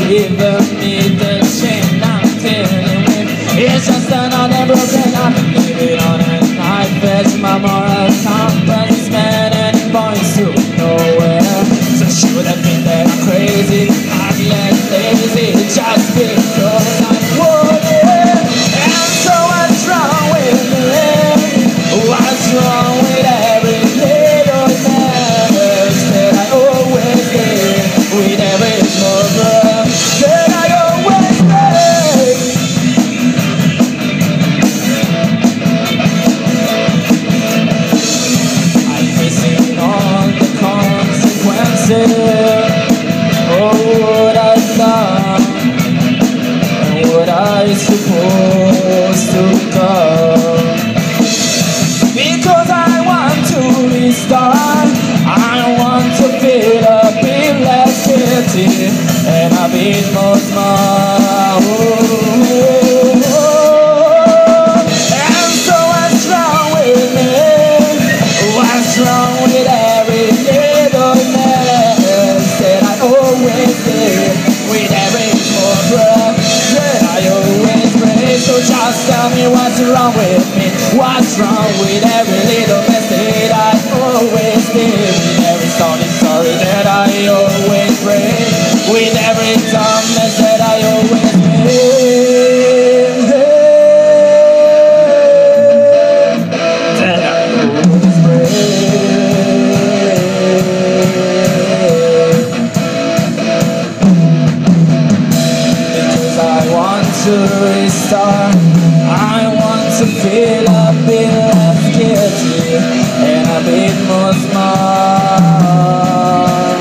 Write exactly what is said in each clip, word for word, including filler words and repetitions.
given me the chain I'm dealing with. It's just another broken heart, living on a knife edge. My moral compass is spinning and points to nowhere. So should have been that I'm crazy, heartless, lazy, just because I'm wanted. And so what's wrong with me? What's wrong with every little mess that I always did? With every moment that I always make. I'm facing all the consequences. Oh, what I've done and what I supposed to become. Because I want to restart, I want to feel a bit less guilty and a bit more smart. Oh, and so what's wrong with me? What's wrong with every little mess that I always did? With every more breath that I always breathe. So just tell me what's wrong with me. What's wrong with every little mess that I always did? With every solid story that I always break. With every dumbness that I always make. That I always break. Because I want to restart, I want to feel a bit less guilty and a bit more smart.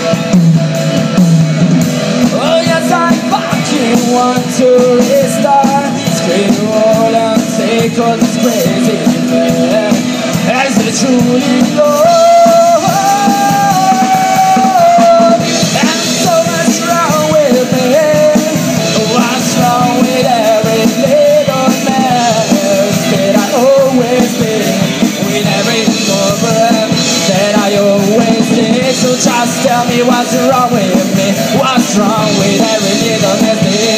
Oh yes, I fucking want to restart. Scream all and take all this crazy man as it truly goes. And so what's wrong with me? What's wrong with every little mess that I always did? With every moment that I always did. So just tell me what's wrong with me. What's wrong with every little mess that